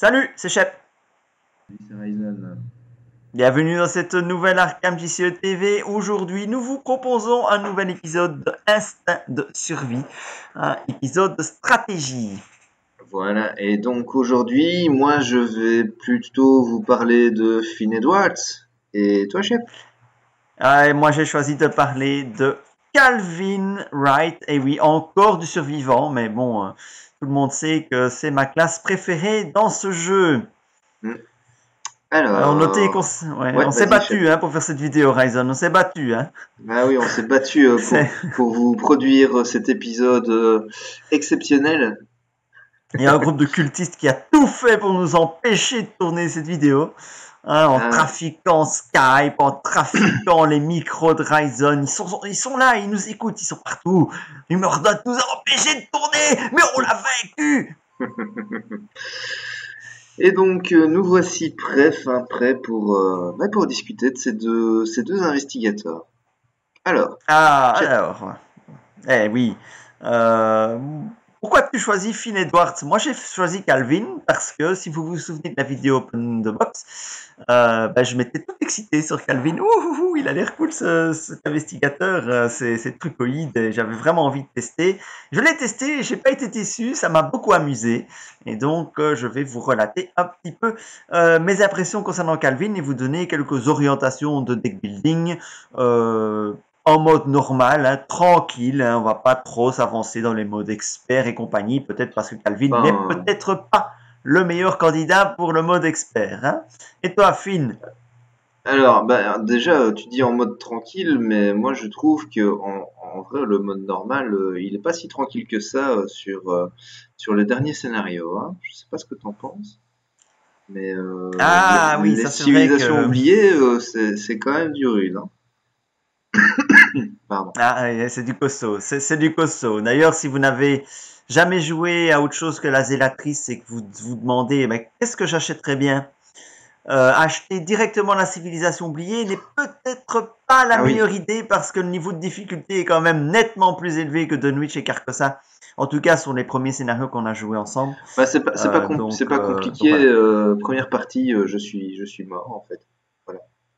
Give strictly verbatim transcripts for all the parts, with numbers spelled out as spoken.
Salut, c'est Shep. Salut, c'est Ryzen. Bienvenue dans cette nouvelle Arkham J C E T V. Aujourd'hui, nous vous proposons un nouvel épisode de Instinct de survie, un épisode de stratégie. Voilà, et donc aujourd'hui, moi je vais plutôt vous parler de Finn Edwards. Et toi, chef? Ah, et moi, j'ai choisi de parler de Calvin Wright. Et oui, encore du survivant, mais bon, euh, tout le monde sait que c'est ma classe préférée dans ce jeu. Hmm. Alors, notez qu'on Alors, s- ouais, ouais, on s'est vas-y, chef. battu hein, pour faire cette vidéo, Ryzen. On s'est battu. Hein. Ah oui, on s'est battu euh, C'est- pour, pour vous produire euh, cet épisode euh, exceptionnel. Il y a un groupe de cultistes qui a tout fait pour nous empêcher de tourner cette vidéo. Hein, en Ah, trafiquant Skype, en trafiquant les micros de Ryzen. Ils sont, ils sont là, ils nous écoutent, ils sont partout. Murdoch nous a empêchés de tourner, mais on l'a vaincu. Et donc, euh, nous voici prêts, fin prêts pour, euh, bah, pour discuter de ces deux, ces deux investigateurs. Alors, Ah, chef, alors. Eh oui. Euh, pourquoi tu choisis Finn Edwards? Moi, j'ai choisi Calvin parce que si vous vous souvenez de la vidéo Open the Box, euh, ben, je m'étais tout excité sur Calvin. Ouh, ouh, ouh, il a l'air cool ce, cet investigateur, euh, c'est c'est trucoïde. Et j'avais vraiment envie de tester. Je l'ai testé, et j'ai pas été déçu, ça m'a beaucoup amusé. Et donc, euh, je vais vous relater un petit peu euh, mes impressions concernant Calvin et vous donner quelques orientations de deck building. Euh, en mode normal, hein, tranquille, hein, on va pas trop s'avancer dans les modes experts et compagnie, peut-être parce que Calvin n'est ben, peut-être pas le meilleur candidat pour le mode expert. Hein. Et toi, Finn? Alors, bah, déjà, tu dis en mode tranquille, mais moi je trouve que en, en vrai, le mode normal, euh, il est pas si tranquille que ça euh, sur euh, sur le dernier scénario, hein. Je sais pas ce que t'en penses, mais euh, les, Ah oui, les ça c'est vrai civilisations que oubliées, euh, c'est c'est quand même du rude, hein. Pardon. ah, c'est du costaud, c'est du costaud. D'ailleurs, si vous n'avez jamais joué à autre chose que la zélatrice et que vous vous demandez, mais qu'est-ce que j'achèterais bien? Euh, acheter directement la civilisation oubliée n'est peut-être pas la Ah oui, meilleure idée parce que le niveau de difficulté est quand même nettement plus élevé que Dunwich et Carcosa. En tout cas, sur les premiers scénarios qu'on a joués ensemble. bah c'est pas c'est pas Euh, com- c'est donc, pas euh, donc compliqué. voilà. Euh, première partie, euh, je suis je suis mort en fait. Voilà,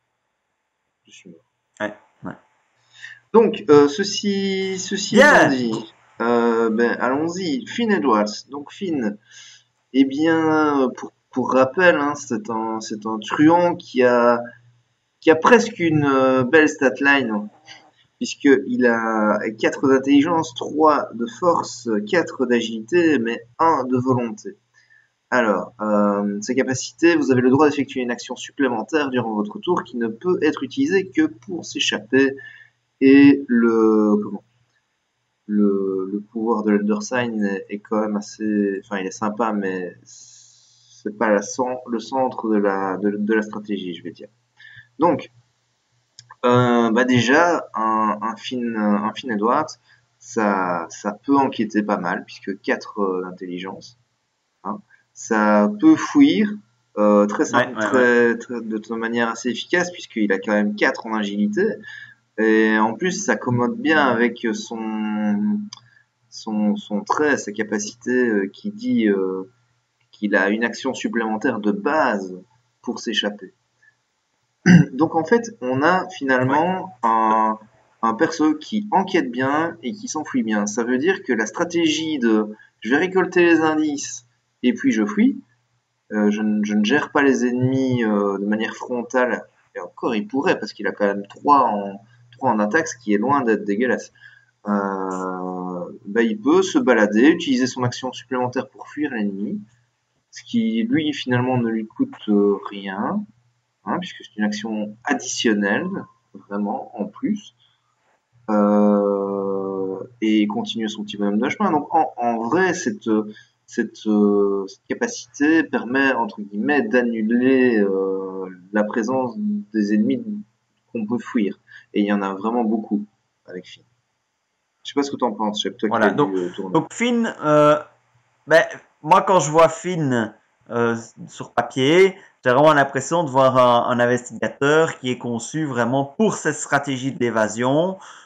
je suis mort. Ouais, ouais. Donc, euh, ceci ceci étant Bien. dit, euh, ben allons-y. Finn Edwards. Donc Finn. Eh bien, pour, pour rappel, hein, c'est un, c'est un truand qui a, qui a presque une euh, belle statline, hein, puisqu'il a quatre d'intelligence, trois de force, quatre d'agilité, mais un de volonté. Alors, euh, ses capacités, vous avez le droit d'effectuer une action supplémentaire durant votre tour qui ne peut être utilisée que pour s'échapper. Et le, comment, le, le pouvoir de l'Elder Sign est, est quand même assez, enfin, il est sympa, mais c'est pas la, le centre de la, de, de la stratégie, je vais dire. Donc, euh, bah déjà, un, un Finn, un Finn Edwards, ça, ça peut enquêter pas mal, puisque quatre euh, d'intelligence. Hein. Ça peut fuir euh, très, Ouais, ouais, ouais. très, très, de manière assez efficace, puisqu'il a quand même quatre en agilité. Et en plus, ça commode bien avec son, son, son trait, sa capacité euh, qui dit euh, qu'il a une action supplémentaire de base pour s'échapper. Donc en fait, on a Ouais. finalement un, un perso qui enquête bien et qui s'enfuit bien. Ça veut dire que la stratégie de je vais récolter les indices et puis je fuis, euh, je, ne, je, ne gère pas les ennemis euh, de manière frontale, et encore il pourrait parce qu'il a quand même trois en, trois en attaque, ce qui est loin d'être dégueulasse. Euh, bah, il peut se balader, utiliser son action supplémentaire pour fuir l'ennemi, ce qui lui finalement ne lui coûte euh, rien, hein, puisque c'est une action additionnelle, vraiment en plus, euh, et continuer son petit bonhomme de chemin. Donc en, en vrai, cette, cette, euh, cette capacité permet entre guillemets d'annuler euh, la présence des ennemis qu'on peut fuir, et il y en a vraiment beaucoup avec Finn. Je sais pas ce que tu en penses, Chef, toi qui l'as Voilà. dû Donc, euh, tourner. donc Finn, euh, ben, moi, quand je vois Finn euh, sur papier, j'ai vraiment l'impression de voir un, un investigateur qui est conçu vraiment pour cette stratégie de l'évasion,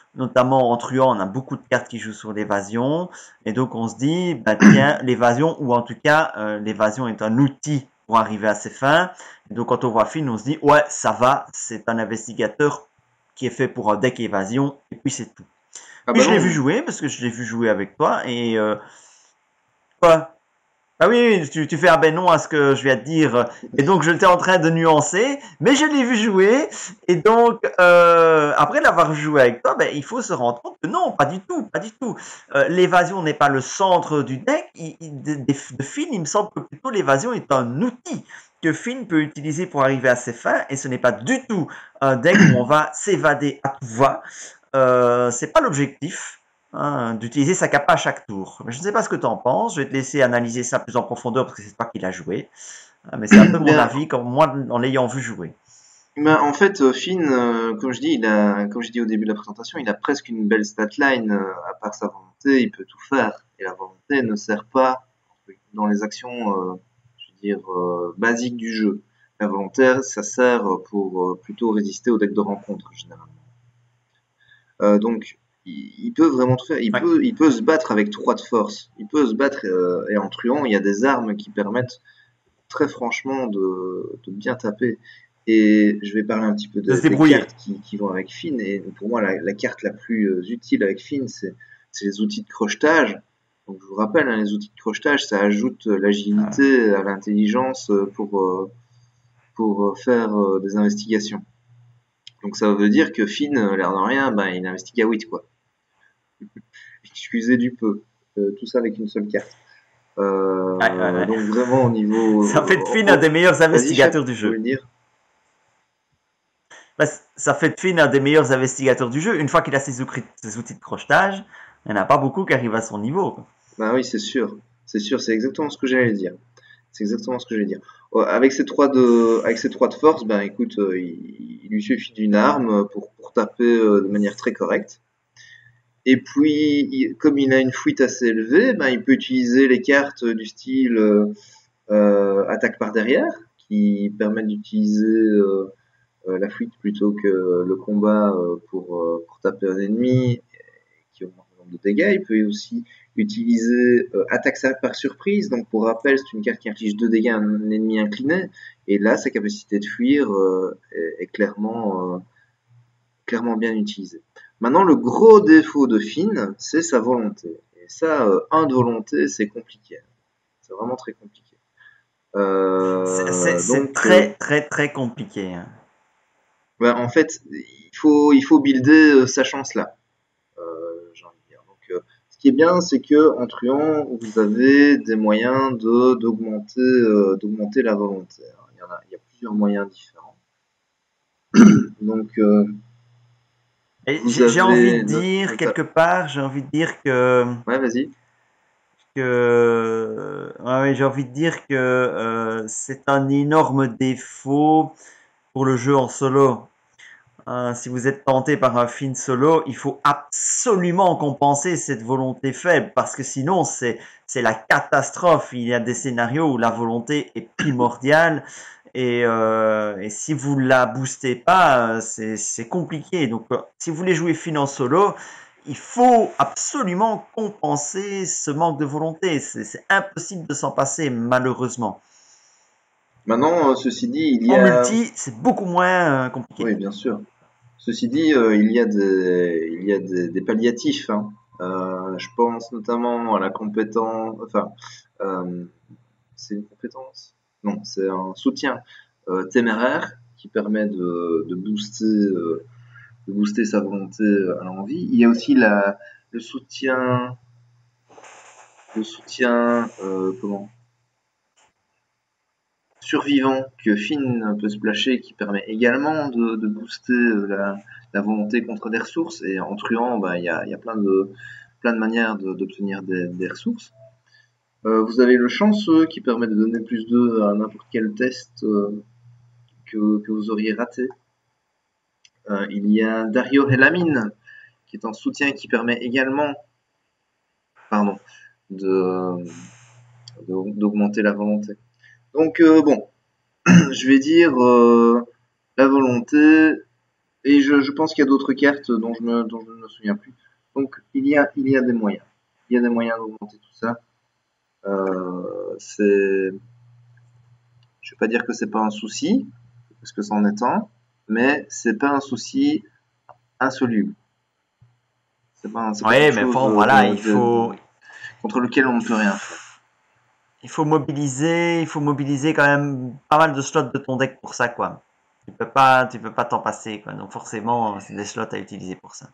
notamment en truand, on a beaucoup de cartes qui jouent sur l'évasion, et donc on se dit, bah tiens, l'évasion, ou en tout cas, euh, l'évasion est un outil pour arriver à ses fins. Et donc quand on voit Finn, on se dit, ouais, ça va, c'est un investigateur qui est fait pour un deck évasion, et puis c'est tout. Ah Puis bah je l'ai vu non. jouer, parce que je l'ai vu jouer avec toi, et euh, quoi. Ah oui, oui, tu, tu fais un ben non à ce que je viens de dire. Et donc, je l'étais en train de nuancer, mais je l'ai vu jouer. Et donc, euh, après l'avoir joué avec toi, ben, il faut se rendre compte que non, pas du tout, pas du tout. Euh, l'évasion n'est pas le centre du deck. Il, il, de, de, de Finn, il me semble que plutôt l'évasion est un outil que Finn peut utiliser pour arriver à ses fins. Et ce n'est pas du tout un deck où on va s'évader à tout va. Euh, c'est pas l'objectif. Hein, d'utiliser sa capa à chaque tour. Mais je ne sais pas ce que tu en penses, je vais te laisser analyser ça plus en profondeur parce que c'est toi qui l'as joué. Hein, mais c'est un peu mon Bien, avis comme moi en l'ayant vu jouer. ben, en fait, euh, Finn, euh, comme je dis, il a, comme je dis au début de la présentation, il a presque une belle statline. Euh, à part sa volonté, il peut tout faire. Et la volonté ne sert pas dans les actions, euh, je veux dire, euh, basiques du jeu. La volonté, ça sert pour euh, plutôt résister au deck de rencontre, généralement. Euh, donc, il, il peut vraiment tout faire. Il Ouais. peut, il peut se battre avec trois de force. Il peut se battre, euh, et en truand, il y a des armes qui permettent très franchement de, de bien taper. Et je vais parler un petit peu De de- se des débrouiller. cartes qui, qui vont avec Finn. Et pour moi, la, la carte la plus euh, utile avec Finn, c'est c'est les outils de crochetage. Donc, je vous rappelle, hein, les outils de crochetage, ça ajoute euh, Ah, l'agilité à l'intelligence euh, pour, euh, pour euh, faire euh, des investigations. Donc, ça veut dire que Finn, euh, l'air de rien, ben, il investigue à huit, quoi. Excusez du peu. Euh, tout ça avec une seule carte. ouais, ouais, Euh, ouais. donc, vraiment, au niveau. Ça fait de euh, Finn un oh, des meilleurs vas-y, chef, investigateurs du tu veux jeu. le dire? Bah, ça fait de Finn un des meilleurs investigateurs du jeu. Une fois qu'il a ses, outils, ses outils de crochetage, il n'y en a pas beaucoup qui arrivent à son niveau. Quoi. Bah oui, c'est sûr. C'est sûr, c'est exactement ce que j'allais dire. C'est exactement ce que j'allais dire. Euh, Avec ces trois de, avec ces trois de force, ben écoute, euh, il, il lui suffit d'une arme pour, pour taper euh, de manière très correcte. Et puis, il- comme il a une fuite assez élevée, ben il peut utiliser les cartes du style euh, euh, attaque par derrière, qui permettent d'utiliser euh, euh, la fuite plutôt que le combat euh, pour, euh, pour taper un ennemi qui augmente le nombre de dégâts. Il peut aussi utiliser euh, attaque par surprise. Donc pour rappel, c'est une carte qui inflige deux dégâts à un ennemi incliné. Et là, sa capacité de fuir euh, est, est clairement, euh, clairement bien utilisée. Maintenant, le gros défaut de Finn, c'est sa volonté. Et ça, euh, un de volonté, c'est compliqué. C'est vraiment très compliqué. Euh, C'est donc, euh, très, très, très compliqué. Hein. ben, en fait, il faut, il faut builder euh, sa chance là. Euh, j'ai envie de dire. Donc, euh, ce qui est bien, c'est que en truand, vous avez des moyens de d'augmenter euh, d'augmenter la volonté. Il y en a, il y a plusieurs moyens différents. Donc, euh, Et vous j'ai envie de avez not, dire, nota... quelque part, j'ai envie de dire que Ouais, vas-y. que ouais, j'ai envie de dire que euh, c'est un énorme défaut pour le jeu en solo. Hein, si vous êtes tenté par un film solo, il faut absolument compenser cette volonté faible parce que sinon c'est c'est la catastrophe. Il y a des scénarios où la volonté est primordiale et, euh, et si vous la boostez pas, c'est c'est compliqué. Donc euh, si vous voulez jouer film en solo, il faut absolument compenser ce manque de volonté. C'est c'est impossible de s'en passer malheureusement. Maintenant, euh, ceci dit, il y En a, multi, c'est beaucoup moins euh, compliqué. oui, bien sûr. Ceci dit, euh, il y a des, il y a des, des palliatifs. Hein. Euh, je pense notamment à la compétence, enfin, euh, c'est une compétence? Non, c'est un soutien euh, téméraire qui permet de, de booster, euh, de booster sa volonté à l'envie. Il y a aussi la, le soutien, le soutien, euh, comment? Survivant que Finn peut splasher, qui permet également de, de booster euh, la, la volonté contre des ressources. Et en truand, bah, il y a, il y a plein de, plein de manières de- d'obtenir des, des ressources. Euh, vous avez le chanceux qui permet de donner plus deux à n'importe quel test euh, que, que vous auriez raté. Euh, il y a Dario Helamine, qui est un soutien qui permet également pardon, de, de- d'augmenter la volonté. Donc euh, bon, je vais dire euh, la volonté, Et je, je pense qu'il y a d'autres cartes dont je, me, dont je ne me souviens plus. Donc il y a, il y a des moyens. Il y a des moyens d'augmenter tout ça. Euh, c'est, je vais pas dire que c'est pas un souci, parce que c'en est un, mais c'est pas un souci insoluble. C'est pas, c'est pas Oui, quelque mais chose bon, voilà, de, il de, faut, de- contre lequel on ne peut rien faire. il faut mobiliser, il faut mobiliser quand même pas mal de slots de ton deck pour ça, quoi. Tu peux pas, tu peux pas t'en passer, quoi. Donc forcément, c'est des slots à utiliser pour ça.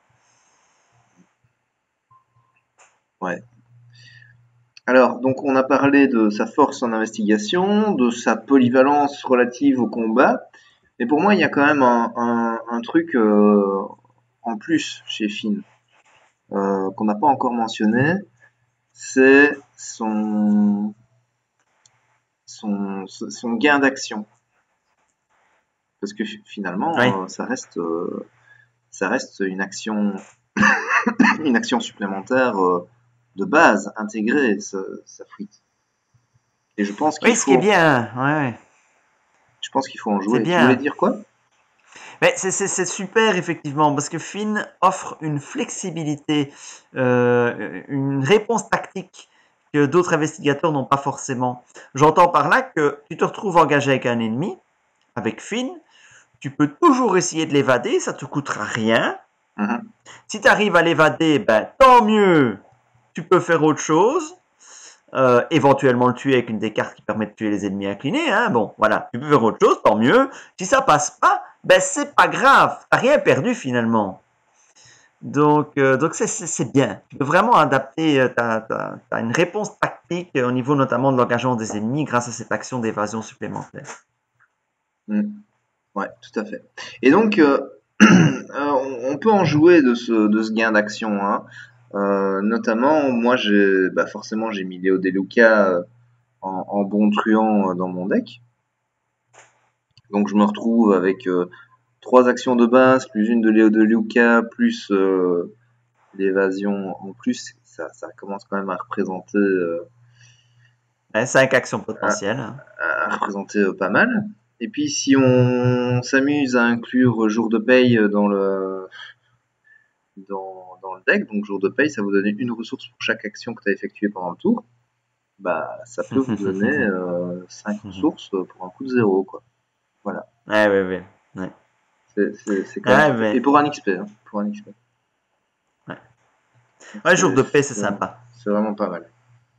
Ouais. Alors, donc on a parlé de sa force en investigation, de sa polyvalence relative au combat, mais pour moi il y a quand même un, un, un truc euh, en plus chez Finn euh, qu'on n'a pas encore mentionné, c'est son, son, son gain d'action. Parce que Oui. finalement, euh, ça reste, euh, ça reste une action, une action supplémentaire euh, de base, intégrée, sa, sa fuite. Et je pense qu'il Oui, ce qui est faut, bien, ouais, ouais. je pense qu'il faut en C'est jouer. Tu voulais bien. dire quoi? Mais c'est c'est- c'est super, effectivement, parce que Finn offre une flexibilité, euh, une réponse tactique que d'autres investigateurs n'ont pas forcément. J'entends par là que tu te retrouves engagé avec un ennemi, avec Finn, tu peux toujours essayer de l'évader, ça te coûtera rien. Mhm. Si tu arrives à l'évader, ben tant mieux, tu peux faire autre chose. Euh, éventuellement le tuer avec une des cartes qui permet de tuer les ennemis inclinés. Hein. Bon, voilà, tu peux faire autre chose, tant mieux. Si ça passe pas, ben c'est pas grave, t'as rien perdu finalement. Donc, euh, donc c'est, c'est, c'est bien. Tu peux vraiment adapter, euh, t'as, t'as, t'as une réponse tactique euh, au niveau notamment de l'engagement des ennemis grâce à cette action d'évasion supplémentaire. Mhm. Ouais, tout à fait. Et donc, euh, euh, on peut en jouer de ce, de ce gain d'action, hein. Euh, notamment, moi, j'ai, bah forcément, j'ai mis Léo Deluca euh, en, en bon truand euh, dans mon deck. Donc, je me retrouve avec euh, trois actions de base, plus une de Léo Deluca, plus euh, l'évasion en plus. Ça, ça commence quand même à représenter, euh, Ouais, cinq actions à, potentielles. Hein. à représenter euh, pas mal. Et puis, si on s'amuse à inclure jour de paye dans le, dans, dans le deck, donc jour de paye, ça vous donne une ressource pour chaque action que tu as effectuée pendant le tour. Bah, ça peut vous donner euh, cinq ressources pour un coup de zéro, quoi. Voilà. Ouais, ouais, ouais. Ouais, C'est, c'est, c'est quand même ouais, super. Et mais, pour un X P, hein, pour un X P. ouais. Donc Ouais, jour c'est, de paix, c'est c'est, sympa. c'est vraiment pas mal.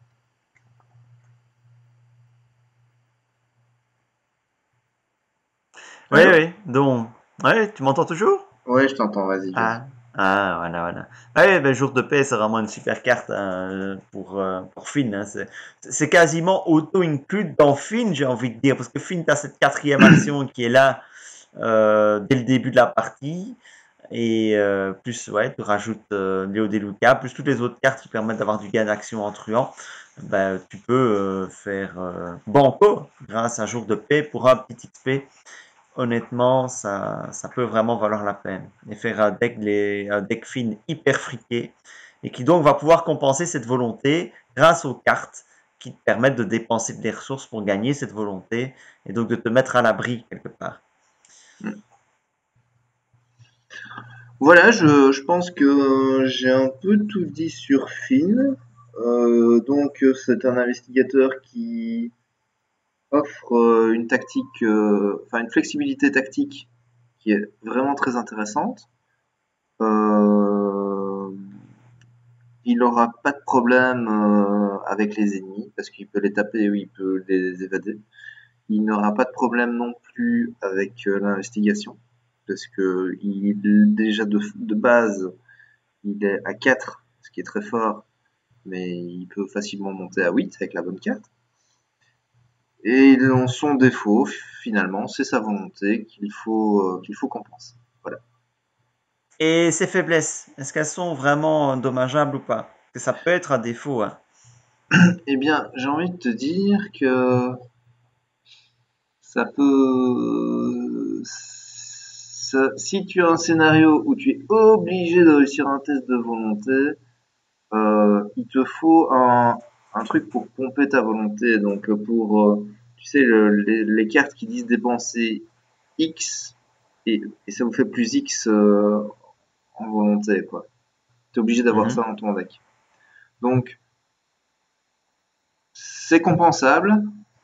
Oui, Allô? oui. Donc, ouais, tu m'entends toujours? Ouais, je t'entends, vas-y, vas-y. Ah, ah, voilà, voilà. Ouais, ben, jour de paix, c'est vraiment une super carte hein, pour, euh, pour Finn. Hein. C'est, c'est quasiment auto-include dans Finn, j'ai envie de dire, parce que Finn, tu as cette quatrième action qui est là euh, dès le début de la partie. Et euh, plus, ouais, tu rajoutes euh, Léo Deluca, plus toutes les autres cartes qui permettent d'avoir du gain d'action en truand. Ben, tu peux euh, faire euh, banco grâce à jour de paix pour un petit X P. Honnêtement, ça, ça peut vraiment valoir la peine. Et faire un deck, les, un deck fin hyper friqué et qui donc va pouvoir compenser cette volonté grâce aux cartes qui te permettent de dépenser des ressources pour gagner cette volonté et donc de te mettre à l'abri quelque part. Voilà, je, je pense que j'ai un peu tout dit sur Finn. Euh, donc, c'est un investigateur qui offre euh, une tactique, euh, enfin une flexibilité tactique qui est vraiment très intéressante. Euh, il n'aura pas de problème euh, avec les ennemis parce qu'il peut les taper ou il peut les évader. Il n'aura pas de problème non plus avec euh, l'investigation parce que il déjà de, de base il est à quatre, ce qui est très fort, mais il peut facilement monter à huit avec la bonne carte. Et dans son défaut, finalement, c'est sa volonté qu'il faut euh, qu'il faut compenser. Voilà. Et ses faiblesses, est-ce qu'elles sont vraiment dommageables ou pas? Que ça peut être un défaut. Hein. Eh bien, j'ai envie de te dire que ça peut. Ça- si tu as un scénario où tu es obligé de réussir un test de volonté, euh, il te faut un, un truc pour pomper ta volonté. Donc, pour, euh, tu sais, le- les, les cartes qui disent dépenser X et, et ça vous fait plus X euh, en volonté, quoi. T'es obligé d'avoir Mhm. ça dans ton deck. Donc, c'est compensable.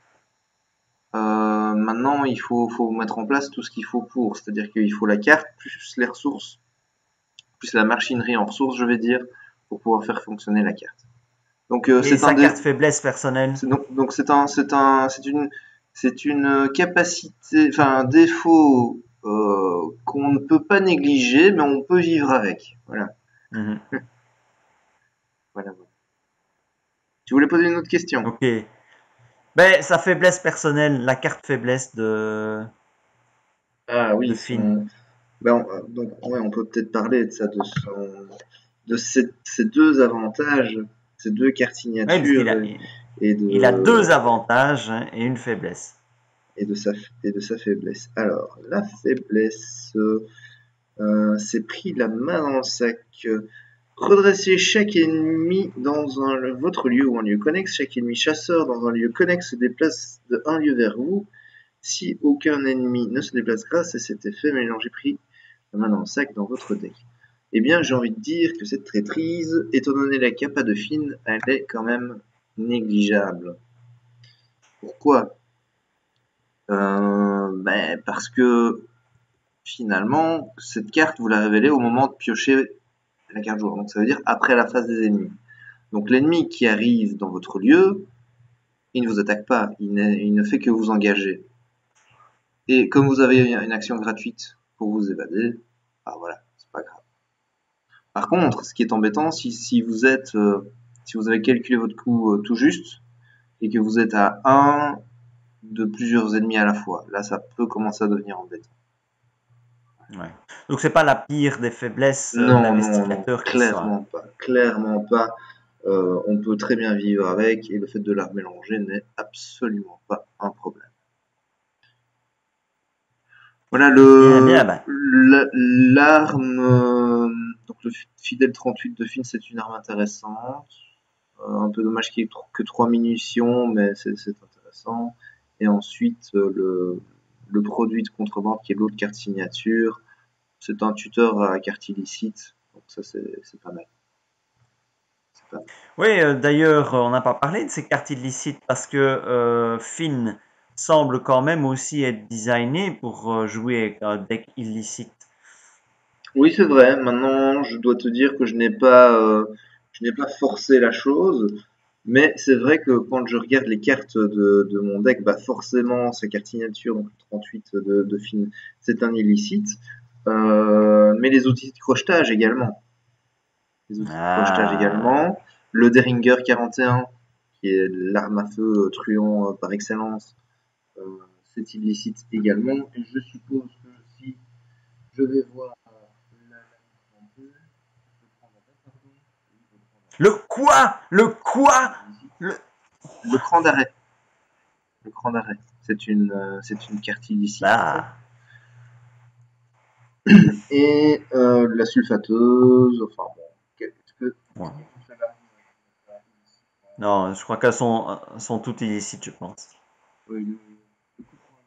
Euh, maintenant, il faut, faut mettre en place tout ce qu'il faut pour. C'est-à-dire qu'il faut la carte, plus les ressources, plus la machinerie en ressources, je vais dire, pour pouvoir faire fonctionner la carte. Donc, euh, Et c'est un sa des, carte faiblesse personnelle. c'est donc, donc c'est un, c'est un, c'est une, c'est une capacité, enfin un défaut euh, qu'on ne peut pas négliger, mais on peut vivre avec. Voilà. Mhm. Voilà. Tu voulais poser une autre question? Ok. Ben, sa faiblesse personnelle, la carte faiblesse de, Ah de oui, Finn. son. Ben, on- donc ouais, on peut peut-être parler de ça, de son, de ces, ces deux avantages, ces deux cartes Oui, parce qu'il signatures a, et, et il a de deux avantages hein, et une faiblesse. et de sa et de sa faiblesse. Alors la faiblesse, euh, c'est pris la main dans le sac. Redresser chaque ennemi dans un, votre lieu ou un lieu connexe. Chaque ennemi chasseur dans un lieu connexe se déplace de un lieu vers vous. Si aucun ennemi ne se déplace grâce à cet effet, mélangez pris la main dans le sac dans votre deck. Eh bien, j'ai envie de dire que cette traîtrise, étant donné la capa de Finn, elle est quand même négligeable. Pourquoi euh, ben, Parce que finalement, cette carte, vous la révélez au moment de piocher la carte joueur. Donc ça veut dire après la phase des ennemis. Donc l'ennemi qui arrive dans votre lieu, il ne vous attaque pas, il, il ne fait que vous engager. Et comme vous avez une action gratuite pour vous évader, bah voilà, c'est pas grave. Par contre, ce qui est embêtant, si, si vous êtes, euh, si vous avez calculé votre coup euh, tout juste et que vous êtes à un de plusieurs ennemis à la fois, là ça peut commencer à devenir embêtant. Ouais. Donc c'est pas la pire des faiblesses euh, Non, non, non, d'investigateur qui soit. clairement pas, clairement pas. Euh, on peut très bien vivre avec et le fait de la mélanger n'est absolument pas un problème. Voilà Bien, bien, le ben. la- l'arme euh, donc le fidèle trente-huit de Finn, c'est une arme intéressante. Euh, un peu dommage qu'il y ait que trois munitions, mais c'est c'est intéressant. Et ensuite euh, le le produit de contrebande qui est l'autre carte signature, c'est un tuteur à carte illicite, donc ça c'est c'est pas mal. C'est pas mal. Oui, euh, d'ailleurs, euh, on n'a pas parlé de ces cartes illicites parce que euh, Finn semble quand même aussi être designé pour euh, jouer avec un deck illicite. Oui, c'est vrai. Maintenant, je dois te dire que je n'ai pas, euh, je n'ai pas forcé la chose, mais c'est vrai que quand je regarde les cartes de, de mon deck, bah forcément, sa carte signature, donc le trente-huit de, de Finn, c'est un illicite. Euh, mais les outils de crochetage également. Les outils de crochetage Ah, également. Le Derringer quarante et un, qui est l'arme à feu euh, truand euh, par excellence, euh, c'est illicite également. Et je suppose que si je vais voir la trente-deux, je prendrai, pardon, oui, je prendrai le quoi? Le quoi? illicite. Le... Le cran d'arrêt. Le cran d'arrêt. C'est une, euh, c'est une carte illicite. Ah. Et euh, la sulfateuse, enfin bon, qu'est-ce que, Ouais. qu'est-ce que tout cela Non, je crois qu'elles sont, sont toutes illicites, je pense. oui, le, le coup de poing,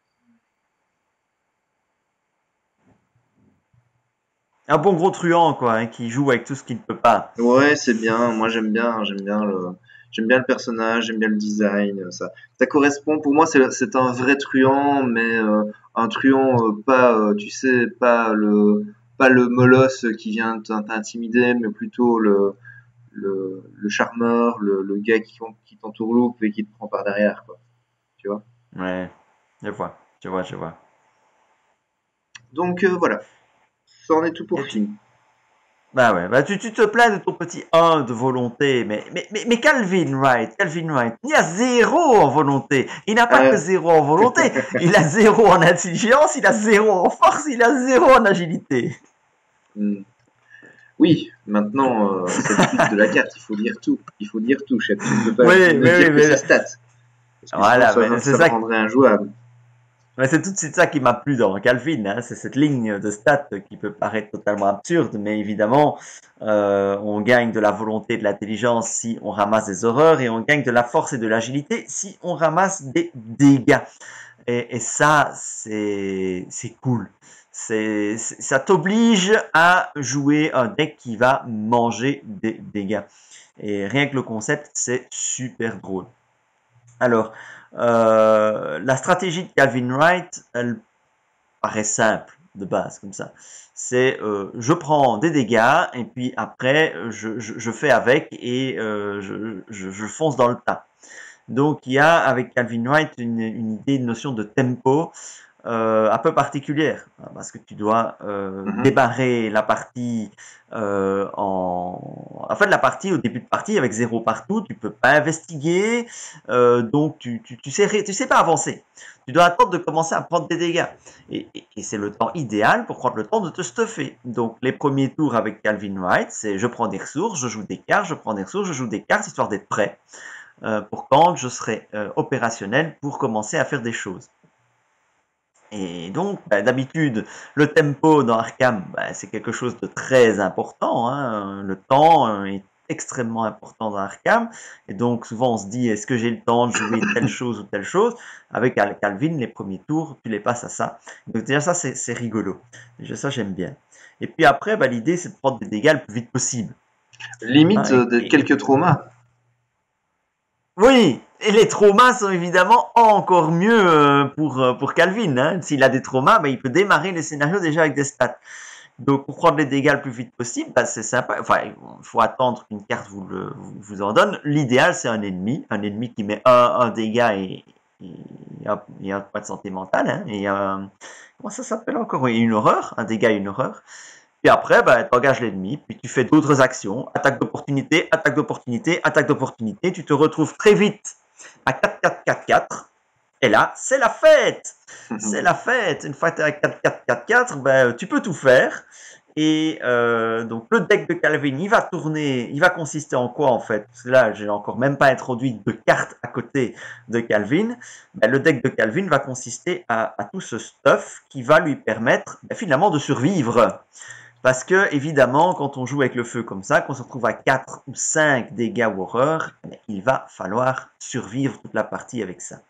Un bon gros truand, quoi, hein, qui joue avec tout ce qu'il ne peut pas. ouais, c'est bien. Moi, j'aime bien, j'aime bien le, j'aime bien le personnage, j'aime bien le design. Ça, ça correspond. Pour moi, c'est, c'est un vrai truand, mais euh, un truand euh, pas, euh, tu sais, pas le, pas le molosse qui vient t'in- t'intimider, mais plutôt le, le, le charmeur, le, le gars qui, qui t'entourloupe et qui te prend par derrière, quoi. Tu vois. Ouais, je vois, je vois, je vois. Donc euh, voilà, ça en est tout pour Et tu, Finn. bah ouais, bah tu, tu te plains de ton petit un de volonté, mais, mais, mais, mais Calvin Wright, Calvin Wright, il a zéro en volonté. Il n'a pas que Euh, zéro en volonté, il a zéro en intelligence, il a zéro en force, il a zéro en agilité. hmm. Oui, maintenant, euh, c'est le but de la carte. Il faut dire tout. Il faut dire tout, chef. Tu ne peux pas Oui, ne mais oui, dire que ses mais stats. Parce que sinon, voilà, ça, mais c'est ça le ça. rendrait injouable. Mais c'est tout de suite ça qui m'a plu dans Calvin, hein. C'est cette ligne de stats qui peut paraître totalement absurde, mais évidemment, euh, on gagne de la volonté et de l'intelligence si on ramasse des horreurs, et on gagne de la force et de l'agilité si on ramasse des dégâts. Et, et ça, c'est c'est cool. c'est, c'est- ça t'oblige à jouer un deck qui va manger des dégâts. Et rien que le concept, c'est super drôle. Alors, euh, la stratégie de Calvin Wright, elle paraît simple de base, comme ça. C'est euh, je prends des dégâts et puis après je, je, je fais avec et euh, je, je, je fonce dans le tas. Donc il y a avec Calvin Wright une, une idée, une notion de tempo euh, un peu particulière, hein, parce que tu dois euh, Mhm. démarrer la partie euh, en... En fait, la partie, au début de partie, avec zéro partout, tu peux pas investiguer, euh, donc tu, tu, tu, sais, tu sais pas avancer. Tu dois attendre de commencer à prendre des dégâts. Et, et, et c'est le temps idéal pour prendre le temps de te stuffer. Donc les premiers tours avec Calvin Wright, c'est je prends des ressources, je joue des cartes, je prends des ressources, je joue des cartes, histoire d'être prêt euh, pour quand je serai euh, opérationnel pour commencer à faire des choses. Et donc, bah, d'habitude, le tempo dans Arkham, bah, c'est quelque chose de très important, hein. Le temps euh, est extrêmement important dans Arkham. Et donc, souvent, on se dit, est-ce que j'ai le temps de jouer telle chose ou telle chose? Avec Calvin, les premiers tours, tu les passes à ça. Donc, déjà, ça, c'est rigolo. Déjà, ça, j'aime bien. Et puis après, bah, l'idée, c'est de prendre des dégâts le plus vite possible. Limite Hein, euh, et, de et, quelques traumas. Oui, et les traumas sont évidemment encore mieux euh, pour, euh, pour Calvin, hein. S'il a des traumas, ben, il peut démarrer les scénarios déjà avec des stats. Donc pour prendre les dégâts le plus vite possible, ben, c'est sympa. Enfin, il faut attendre qu'une carte vous, le, vous, vous en donne. L'idéal, c'est un ennemi. Un ennemi qui met un, un dégât et, et, hop, et un point de santé mentale. Hein, et un, comment ça s'appelle encore? Oui, une horreur. Un dégât et une horreur. Puis après, ben, tu engages l'ennemi, puis tu fais d'autres actions, attaque d'opportunité, attaque d'opportunité, attaque d'opportunité, tu te retrouves très vite à quatre quatre quatre quatre, et là, c'est la fête. C'est la fête. Une fois que tu es à quatre quatre quatre quatre, ben, tu peux tout faire. Et euh, donc le deck de Calvin, il va tourner, il va consister en quoi en fait? Parce que là, j'ai encore même pas introduit de cartes à côté de Calvin. Ben, le deck de Calvin va consister à, à tout ce stuff qui va lui permettre ben, finalement de survivre. Parce que, évidemment, quand on joue avec le feu comme ça, qu'on se retrouve à quatre ou cinq dégâts ou horreurs, il va falloir survivre toute la partie avec ça.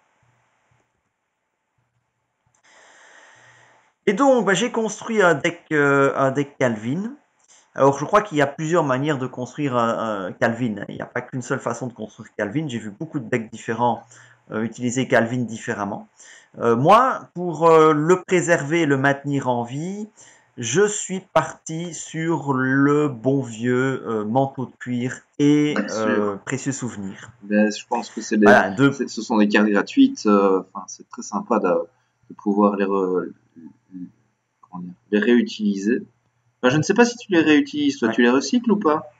Et donc, bah, j'ai construit un deck, euh, un deck Calvin. Alors, je crois qu'il y a plusieurs manières de construire un, un Calvin. Il n'y a pas qu'une seule façon de construire Calvin. J'ai vu beaucoup de decks différents euh, utiliser Calvin différemment. Euh, moi, pour euh, le préserver et le maintenir en vie, je suis parti sur le bon vieux euh, manteau de cuir et Bien euh, sûr. précieux souvenir. Ben, je pense que c'est les, Voilà, deux. c'est- ce sont des cartes gratuites. euh, Enfin, c'est très sympa de, de pouvoir les, re- comment dire, les réutiliser. Ben, je ne sais pas si tu les réutilises. Toi, Ouais. tu les recycles ou pas?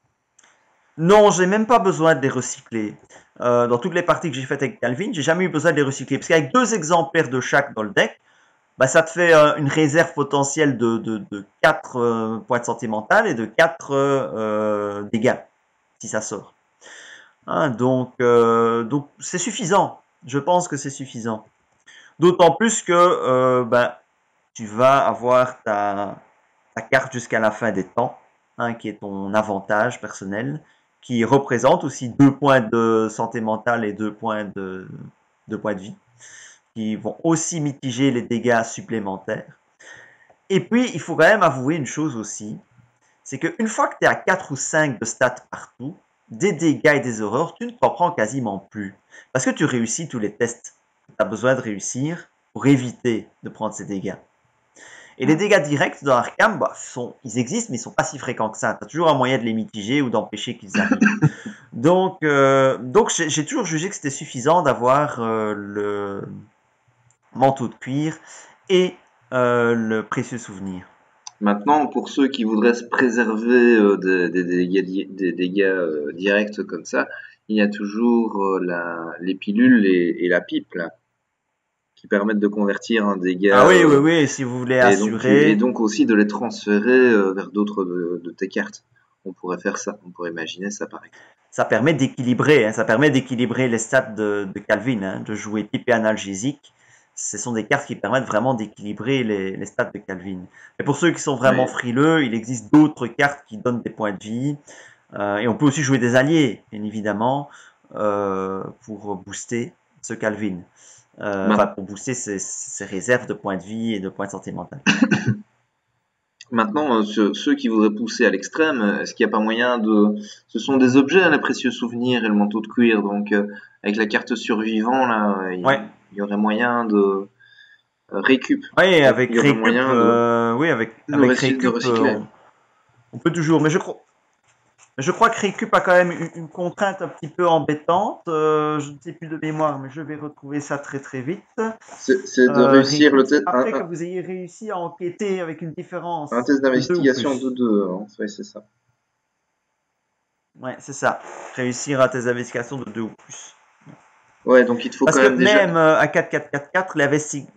Non, j'ai même pas besoin de les recycler. Euh, dans toutes les parties que j'ai faites avec Calvin, j'ai jamais eu besoin de les recycler. Parce qu'avec deux exemplaires de chaque dans le deck, bah, ça te fait euh, une réserve potentielle de, de, de quatre euh, points de santé mentale et de quatre euh, dégâts, si ça sort. Hein, donc, euh, donc c'est suffisant. Je pense que c'est suffisant. D'autant plus que euh, bah, tu vas avoir ta, ta carte jusqu'à la fin des temps, hein, qui est ton avantage personnel, qui représente aussi deux points de santé mentale et deux points de, deux points de vie, qui vont aussi mitiger les dégâts supplémentaires. Et puis, il faut quand même avouer une chose aussi, c'est qu'une fois que tu es à quatre ou cinq de stats partout, des dégâts et des horreurs, tu ne t'en prends quasiment plus. Parce que tu réussis tous les tests que tu as besoin de réussir pour éviter de prendre ces dégâts. Et les dégâts directs dans Arkham, bah, sont, ils existent, mais ils sont pas si fréquents que ça. Tu as toujours un moyen de les mitiger ou d'empêcher qu'ils arrivent. Donc, euh, donc j'ai toujours jugé que c'était suffisant d'avoir euh, le manteau de cuir et euh, le précieux souvenir. Maintenant, pour ceux qui voudraient se préserver euh, des, des dégâts, di- des dégâts euh, directs comme ça, il y a toujours euh, la, les pilules et, et la pipe là, qui permettent de convertir un Ah dégât oui, oui, euh, oui, si vous voulez et donc tu, et assurer, donc aussi de les transférer euh, vers d'autres de, de tes cartes. On pourrait faire ça, on pourrait imaginer ça par exemple. ça permet d'équilibrer, hein, ça permet d'équilibrer les stats de, de Calvin, hein, de jouer type et analgésique. Ce sont des cartes qui permettent vraiment d'équilibrer les, les stats de Calvin. Et pour ceux qui sont vraiment Oui. frileux, il existe d'autres cartes qui donnent des points de vie. Euh, et on peut aussi jouer des alliés, bien évidemment, euh, pour booster ce Calvin. euh, enfin pour booster ses, ses réserves de points de vie et de points de santé mentale. Maintenant, euh, ceux, ceux qui voudraient pousser à l'extrême, euh, est-ce qu'il n'y a pas moyen de... Ce sont des objets, hein, les précieux souvenirs et le manteau de cuir, donc euh, avec la carte survivant, là, euh, il Ouais, il y aurait moyen de... euh, récup. ouais, Il avec y aurait récup, moyen de, euh, oui, avec de, avec recy- de récup, euh, recycler. on, on peut toujours. Mais je crois, mais je crois que récup a quand même une, une contrainte un petit peu embêtante. Euh, je ne sais plus de mémoire, mais je vais retrouver ça très très vite. C'est c'est de Euh, réussir récup, le c'est test, un, après que un, vous ayez réussi à enquêter avec une un différence test de deux ou d'investigation de plus. deux, hein. Ouais, c'est ça. Ouais, c'est ça. Réussir à tes investigations de deux ou plus. Ouais, donc il te faut Parce quand que même déjà... même euh, à quatre quatre quatre quatre, l'investigation.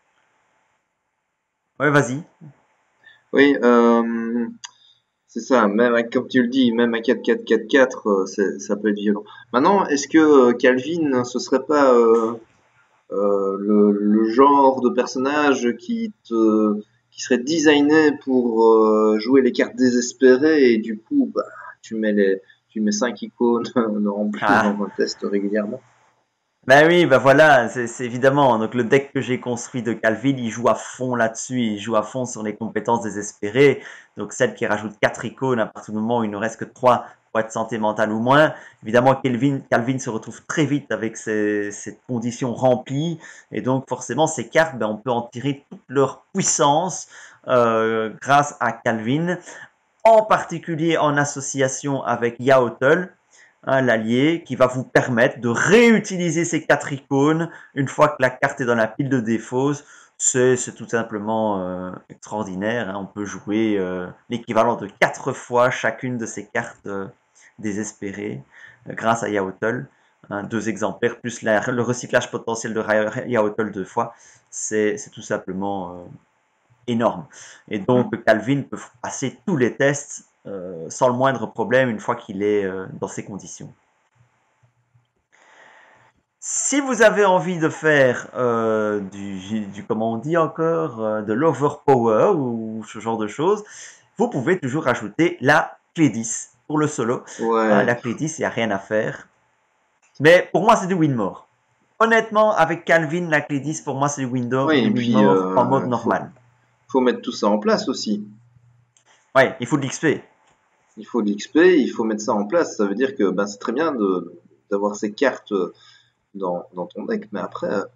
Ouais, vas-y. Oui, euh, c'est ça, même à- comme tu le dis, même à quatre quatre quatre quatre, euh, c'est- ça peut être violent. Maintenant, est-ce que euh, Calvin, ce serait pas euh, euh, le, le genre de personnage qui te qui serait designé pour euh, jouer les cartes désespérées et du coup, bah, tu mets les tu mets cinq icônes en plus Ah. dans un test régulièrement. Ben oui, ben voilà, c'est c'est évidemment. Donc le deck que j'ai construit de Calvin, il joue à fond là-dessus, il joue à fond sur les compétences désespérées. Donc celle qui rajoute quatre icônes à partir du moment où il ne reste que trois pour être santé mentale ou moins. Évidemment, Calvin, Calvin se retrouve très vite avec ces, ces conditions remplies. Et donc forcément, ces cartes, ben, on peut en tirer toute leur puissance euh, grâce à Calvin, en particulier en association avec Yaotl, hein, l'allié, qui va vous permettre de réutiliser ces quatre icônes une fois que la carte est dans la pile de défausse. C'est tout simplement euh, extraordinaire, hein. On peut jouer euh, l'équivalent de quatre fois chacune de ces cartes euh, désespérées euh, grâce à Yaotl. Hein, deux exemplaires plus la, le recyclage potentiel de Yaotl deux fois. C'est tout simplement euh, énorme. Et donc Calvin peut passer tous les tests euh, sans le moindre problème une fois qu'il est euh, dans ces conditions. Si vous avez envie de faire euh, du, du, comment on dit encore, euh, de l'overpower ou ce genre de choses, vous pouvez toujours ajouter la clé dix pour le solo. Hein, Ouais. la clé dix, il n'y a rien à faire. Mais pour moi, c'est du win-more. Honnêtement, avec Calvin, la clé dix, pour moi, c'est du Oui, et puis win-more en mode euh, faut normal. faut mettre tout ça en place aussi. Ouais, il faut de l'X P. Il faut de l'X P, il faut mettre ça en place. Ça veut dire que ben, c'est très bien de d'avoir ces cartes dans, dans ton deck, mais après, euh,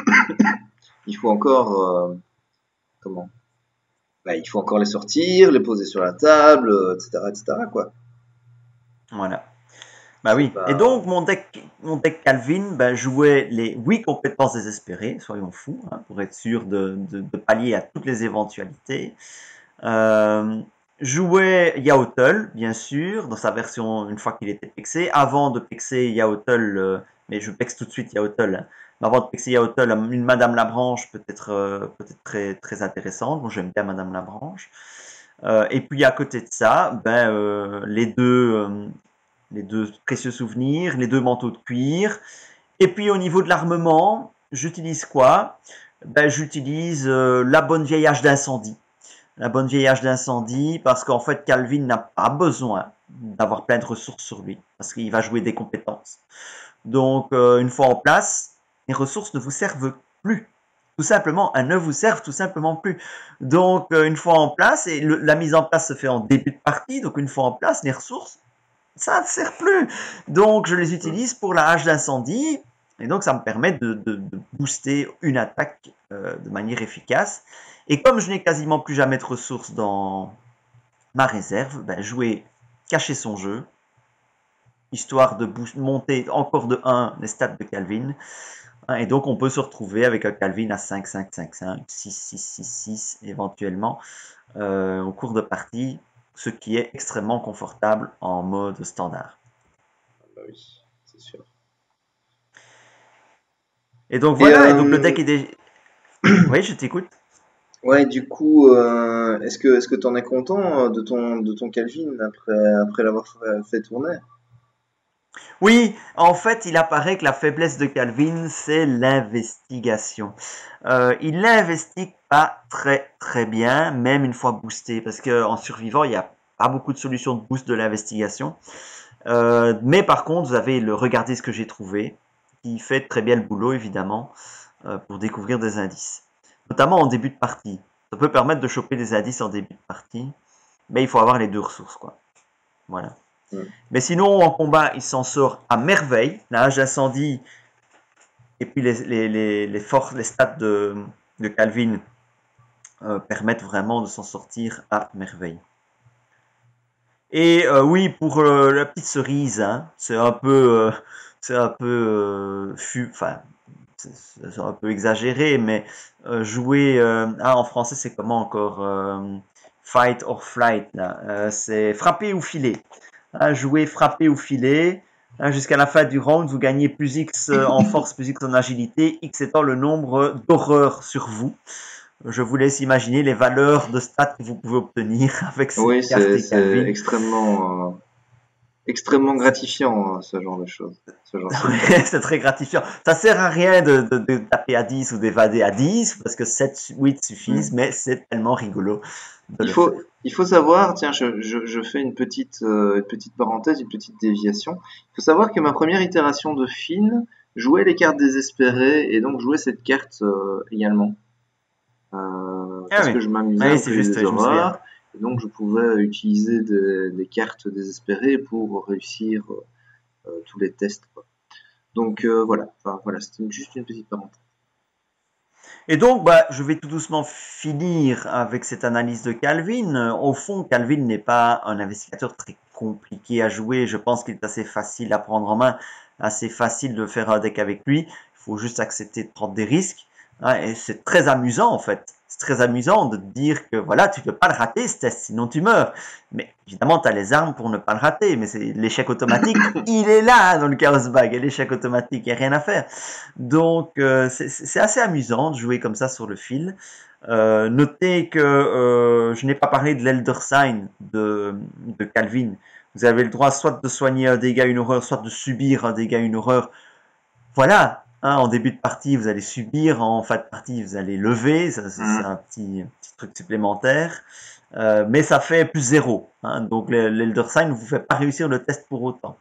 il faut encore euh, comment ben, il faut encore les sortir, les poser sur la table, euh, et cetera, et cetera quoi. Voilà. Bah C'est oui. Et pas. donc, mon deck, mon deck Calvin bah, jouait les huit compétences désespérées, soyons fous, hein, pour être sûr de, de, de, pallier à toutes les éventualités. Euh, jouait Yaotl, bien sûr, dans sa version une fois qu'il était pexé. Avant de pexer Yaotl, euh, mais je pexe tout de suite Yaotl, hein, mais avant de pexer Yaotl, une Madame Labranche peut être, euh, peut être très, très intéressante. Bon, j'aime bien Madame Labranche. Euh, et puis à côté de ça, ben, euh, les deux, euh, les deux précieux souvenirs, les deux manteaux de cuir. Et puis au niveau de l'armement, j'utilise quoi? Ben, j'utilise euh, la bonne vieille hache d'incendie. La bonne vieille hache d'incendie, parce qu'en fait, Calvin n'a pas besoin d'avoir plein de ressources sur lui, parce qu'il va jouer des compétences. Donc, euh, une fois en place, les ressources ne vous servent plus. Tout simplement, elles ne vous servent tout simplement plus. Donc, euh, une fois en place, et le, la mise en place se fait en début de partie, donc une fois en place, les ressources, ça ne sert plus. Donc, je les utilise pour la hache d'incendie, et donc ça me permet de, de, de booster une attaque euh, de manière efficace. Et comme je n'ai quasiment plus jamais de ressources dans ma réserve, ben, jouer cacher son jeu, histoire de monter encore de un les stats de Calvin. Et donc, on peut se retrouver avec un Calvin à cinq, cinq, cinq, cinq, six, six, six, six éventuellement euh, au cours de partie, ce qui est extrêmement confortable en mode standard. Bah oui, c'est sûr. Et donc Et voilà, et donc le euh, deck est déjà... Oui, je t'écoute. ouais, du coup, euh, est-ce que est-ce que t'en es content euh, de ton de ton Calvin après après l'avoir fait fait tourner? Oui, en fait, il apparaît que la faiblesse de Calvin, c'est l'investigation. Euh, il n'investigue pas très très bien, même une fois boosté, parce qu'en survivant, il n'y a pas beaucoup de solutions de boost de l'investigation. Euh, mais par contre, vous avez le regardez ce que j'ai trouvé, qui fait très bien le boulot, évidemment. euh, pour découvrir des indices. Notamment en début de partie. Ça peut permettre de choper des indices en début de partie, mais il faut avoir les deux ressources, quoi. Voilà. Mm. Mais sinon, en combat, il s'en sort à merveille. La hache d'incendie et puis les, les, les, les forces, les stats de, de Calvin euh, permettent vraiment de s'en sortir à merveille. Et euh, oui, pour euh, la petite cerise, hein, c'est un peu, euh, c'est un peu, euh, fu, enfin, c'est un peu exagéré, mais euh, jouer, euh, ah, en français c'est comment encore, euh, fight or flight, là, euh, c'est frapper ou filer. Hein, jouer frapper ou filer. Hein, jusqu'à la fin du round, vous gagnez plus X en force, plus X en agilité, X étant le nombre d'horreurs sur vous. Je vous laisse imaginer les valeurs de stats que vous pouvez obtenir avec cette Oui, carte c'est et c'est Calvin. extrêmement, euh, extrêmement gratifiant, hein, ce genre de choses, ce genre, cette carte. C'est très gratifiant. Ça sert à rien de, de, de taper à dix ou d'évader à dix parce que sept, huit suffisent, Mm. mais c'est tellement rigolo de Il le faire. faut, il faut savoir, tiens, je, je, je fais une petite, euh, une petite parenthèse, une petite déviation. Il faut savoir que ma première itération de Finn jouait les cartes désespérées et donc jouait cette carte euh, également. Euh, Ah parce oui, que je m'amusais ah à oui me c'est créer juste, des oui, je me souviens. horreurs et donc je pouvais utiliser des, des cartes désespérées pour réussir euh, tous les tests, quoi. Donc euh, voilà, enfin, voilà, c'était juste une petite parenthèse. Et donc, bah, je vais tout doucement finir avec cette analyse de Calvin. Au fond, Calvin n'est pas un investigateur très compliqué à jouer. Je pense qu'il est assez facile à prendre en main, assez facile de faire un deck avec lui. Il faut juste accepter de prendre des risques. Hein, et c'est très amusant, en fait. C'est très amusant de te dire que voilà, tu peux pas le rater ce test, sinon tu meurs. Mais évidemment, tu as les armes pour ne pas le rater. Mais c'est l'échec automatique, il est là dans le Chaos Bag. Et l'échec automatique, il n'y a rien à faire. Donc, euh, c'est assez amusant de jouer comme ça sur le fil. Euh, notez que euh, je n'ai pas parlé de l'Elder Sign de, de Calvin. Vous avez le droit soit de soigner un dégât, une horreur, soit de subir un dégât, une horreur. Voilà, hein, en début de partie, vous allez subir, en fin de partie, vous allez lever. Ça, c'est Mmh. un petit, petit truc supplémentaire. Euh, mais ça fait plus zéro. Hein, donc, l'Elder Sign ne vous fait pas réussir le test pour autant.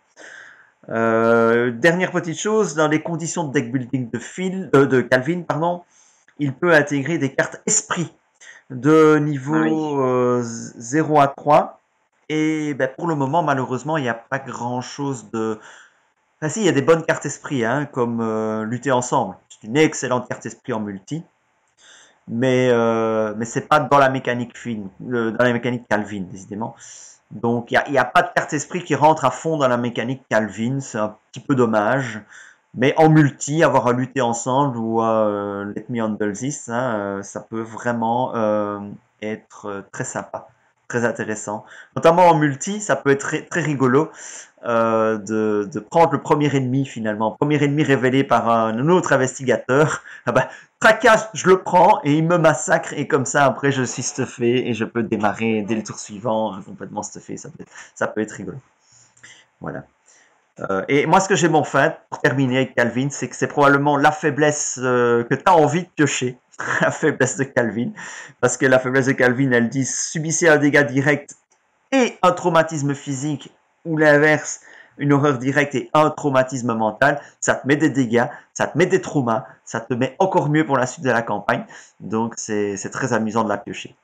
Euh, dernière petite chose, dans les conditions de deck building de, Phil, euh, de Calvin, pardon, il peut intégrer des cartes esprit de Ah oui. niveau euh, zéro à trois. Et ben, pour le moment, malheureusement, il n'y a pas grand chose de. Enfin, si, il y a des bonnes cartes esprit, hein, comme euh, lutter ensemble. C'est une excellente carte esprit en multi. Mais, euh, mais c'est pas dans la mécanique fine, euh, dans la mécanique Calvin, décidément. Donc, il n'y a, a, pas de carte esprit qui rentre à fond dans la mécanique Calvin. C'est un petit peu dommage. Mais en multi, avoir à lutter ensemble ou à euh, Let Me Handle This, hein, euh, ça peut vraiment euh, être très sympa, très intéressant. Notamment en multi, ça peut être très, très rigolo euh, de, de prendre le premier ennemi finalement. Premier ennemi révélé par un autre investigateur. Ah bah, tracasse, je le prends et il me massacre et comme ça après je suis stuffé et je peux démarrer dès le tour suivant complètement stuffé. Ça peut, ça peut être rigolo. Voilà. Euh, et moi, ce que j'ai mon fait, pour terminer avec Calvin, c'est que c'est probablement la faiblesse euh, que tu as envie de piocher. La faiblesse de Calvin. Parce que la faiblesse de Calvin, elle dit subissez un dégât direct et un traumatisme physique, ou l'inverse, une horreur directe et un traumatisme mental. Ça te met des dégâts, ça te met des traumas, ça te met encore mieux pour la suite de la campagne. Donc, c'est très amusant de la piocher.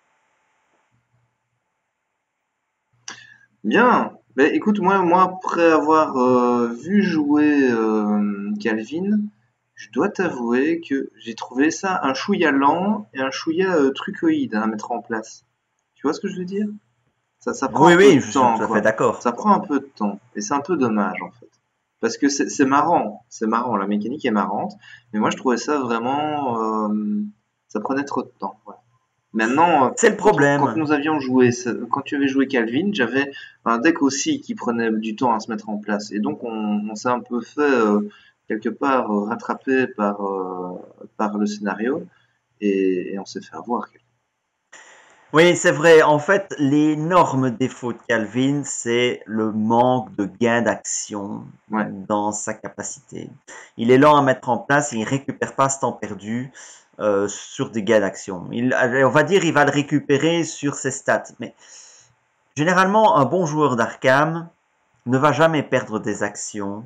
Bien. Ben, écoute, moi, moi, après avoir euh, vu jouer euh, Calvin, je dois t'avouer que j'ai trouvé ça un chouïa lent et un chouïa euh, trucoïde à mettre en place. Tu vois ce que je veux dire? Ça, ça prend Oui, un peu oui, de je suis temps, tout à fait quoi. d'accord. Ça prend un peu de temps. Et c'est un peu dommage, en fait. Parce que c'est c'est marrant. C'est marrant. La mécanique est marrante. Mais moi, je trouvais ça vraiment... euh, ça prenait trop de temps. Voilà. Maintenant, euh, C'est le quand, on- quand problème. nous avions joué, ce- quand tu avais joué Calvin, j'avais un deck aussi qui prenait du temps à se mettre en place. Et donc, on, on s'est un peu fait, euh, quelque part, euh, rattraper par, euh, par le scénario. Et, et on s'est fait avoir. Oui, c'est vrai. En fait, l'énorme défaut de Calvin, c'est le manque de gain d'action Ouais. dans sa capacité. Il est lent à mettre en place et il récupère pas ce temps perdu euh, sur des gains d'action. Il, on va dire, il va le récupérer sur ses stats. Mais généralement, un bon joueur d'Arkham ne va jamais perdre des actions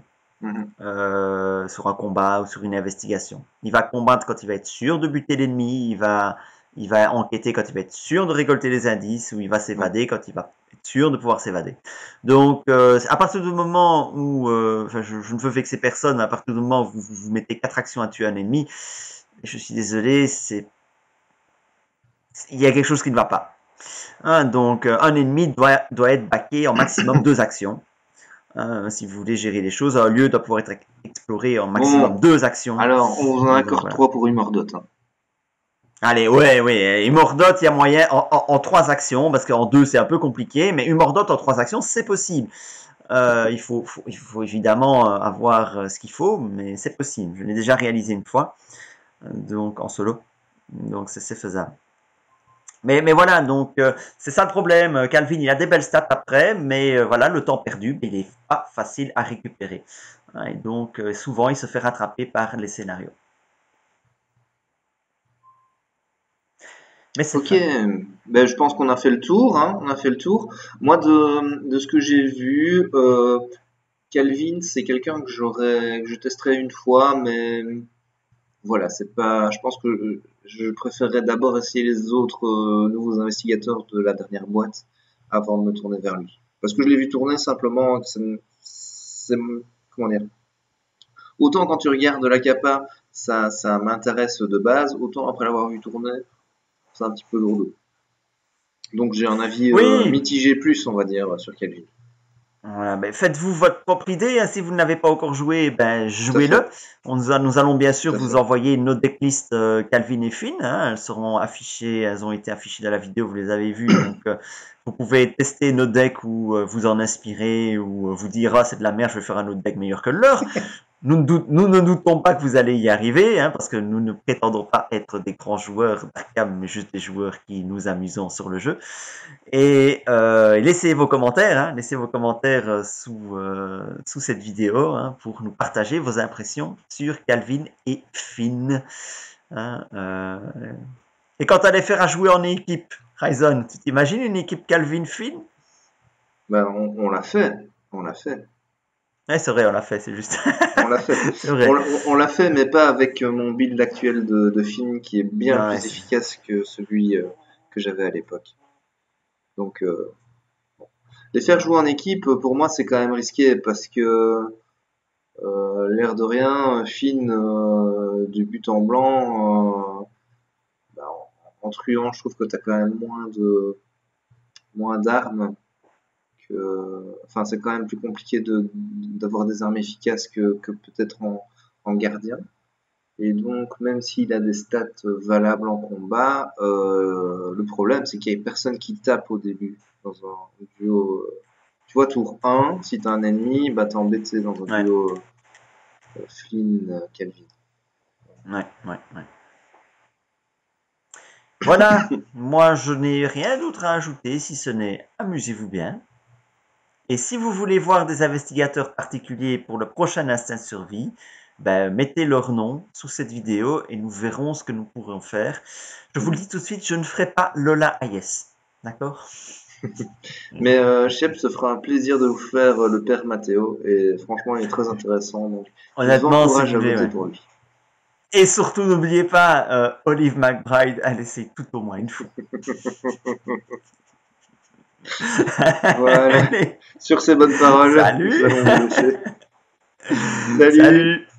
Mhm. euh, sur un combat ou sur une investigation. Il va combattre quand il va être sûr de buter l'ennemi, il va, il va enquêter quand il va être sûr de récolter les indices, ou il va s'évader quand il va être sûr de pouvoir s'évader. Donc, euh, à partir du moment où, euh, enfin, je, je ne veux vexer personne, à partir du moment où vous, vous, vous mettez quatre actions à tuer un ennemi, je suis désolé, c'est, il y a quelque chose qui ne va pas. Hein, donc, euh, un ennemi doit, doit être backé en maximum deux actions. Hein, si vous voulez gérer les choses, un lieu doit pouvoir être exploré en maximum Bon, deux actions. alors, on vous en Donc accorde voilà. trois pour Immordot. Hein. Allez, ouais, ouais. Immordot, il y a moyen en, en, en trois actions, parce qu'en deux c'est un peu compliqué, mais Immordot en trois actions, c'est possible. Euh, il, faut, faut, il faut évidemment avoir ce qu'il faut, mais c'est possible. Je l'ai déjà réalisé une fois, donc en solo, donc c'est faisable. Mais, mais voilà, donc euh, c'est ça le problème. Calvin, il a des belles stats après, mais euh, voilà, le temps perdu, il est pas facile à récupérer. Hein, et donc euh, souvent, il se fait rattraper par les scénarios. Mais c'est Ok, fun. ben, je pense qu'on a fait le tour. Hein, on a fait le tour. Moi, de, de ce que j'ai vu, euh, Calvin, c'est quelqu'un que j'aurais, que je testerai une fois, mais voilà, c'est pas. Je pense que je préférerais d'abord essayer les autres euh, nouveaux investigateurs de la dernière boîte avant de me tourner vers lui. Parce que je l'ai vu tourner simplement, c'est, c'est- comment dire. Autant quand tu regardes la capa, ça, ça m'intéresse de base, autant après l'avoir vu tourner, c'est un petit peu lourd. Donc j'ai un avis euh, Oui, mitigé plus, on va dire, sur Calvin. voilà, ben faites-vous votre propre idée. Hein, si vous ne l'avez pas encore joué, ben Tout à fait, jouez-le. On nous, a- nous allons bien sûr tout à vous fait. envoyer nos decklists euh, Calvin et Finn. Hein, elles seront affichées, elles ont été affichées dans la vidéo, vous les avez vues. Donc euh, vous pouvez tester nos decks ou euh, vous en inspirer ou euh, vous dire ah c'est de la merde, je vais faire un autre deck meilleur que le leur. Nous ne, doute, nous ne doutons pas que vous allez y arriver, hein, parce que nous ne prétendons pas être des grands joueurs d'Arkham, mais juste des joueurs qui nous amusons sur le jeu. Et euh, laissez vos commentaires, hein, laissez vos commentaires euh, sous, euh, sous cette vidéo hein, pour nous partager vos impressions sur Calvin et Finn. Hein, euh. Et quand tu allais faire à jouer en équipe, Ryzen, tu t'imagines une équipe Calvin-Finn? Ben, on, on l'a fait, on l'a fait, Ouais, c'est vrai, on l'a fait, c'est juste. on l'a fait. C'est On, vrai. l'a- on l'a fait, mais pas avec euh, mon build actuel de, de film qui est bien Ouais, plus efficace que celui euh, que j'avais à l'époque. Donc, euh, les faire jouer en équipe, pour moi, c'est quand même risqué parce que euh, l'air de rien, Finn, euh, du but en blanc, euh, ben, en, en truand, je trouve que tu as quand même moins de moins d'armes que, enfin, c'est quand même plus compliqué de d'avoir des armes efficaces que, que peut-être en, en gardien. Et donc, même s'il a des stats valables en combat, euh, le problème, c'est qu'il y a personne qui tape au début dans un duo. Tu vois, tour un, si t'as un ennemi, bah t'es embêté dans un ouais, duo euh, Flynn-Calvin. ouais, ouais, ouais. Voilà, moi je n'ai rien d'autre à ajouter si ce n'est amusez-vous bien. Et si vous voulez voir des investigateurs particuliers pour le prochain instinct de survie, ben, mettez leur nom sous cette vidéo et nous verrons ce que nous pourrons faire. Je vous le dis tout de suite, je ne ferai pas Lola Hayes. D'accord? Mais euh, Shep se fera un plaisir de vous faire euh, le père Matteo, et franchement, il est très intéressant, donc je vous Honnêtement, si vous encourage à voulez, voter ouais. pour lui. Et surtout, n'oubliez pas, euh, Olive McBride a laissé tout au moins une fois. Voilà. Allez, Sur ces bonnes paroles, nous salut! allons vous laisser. Salut! Salut!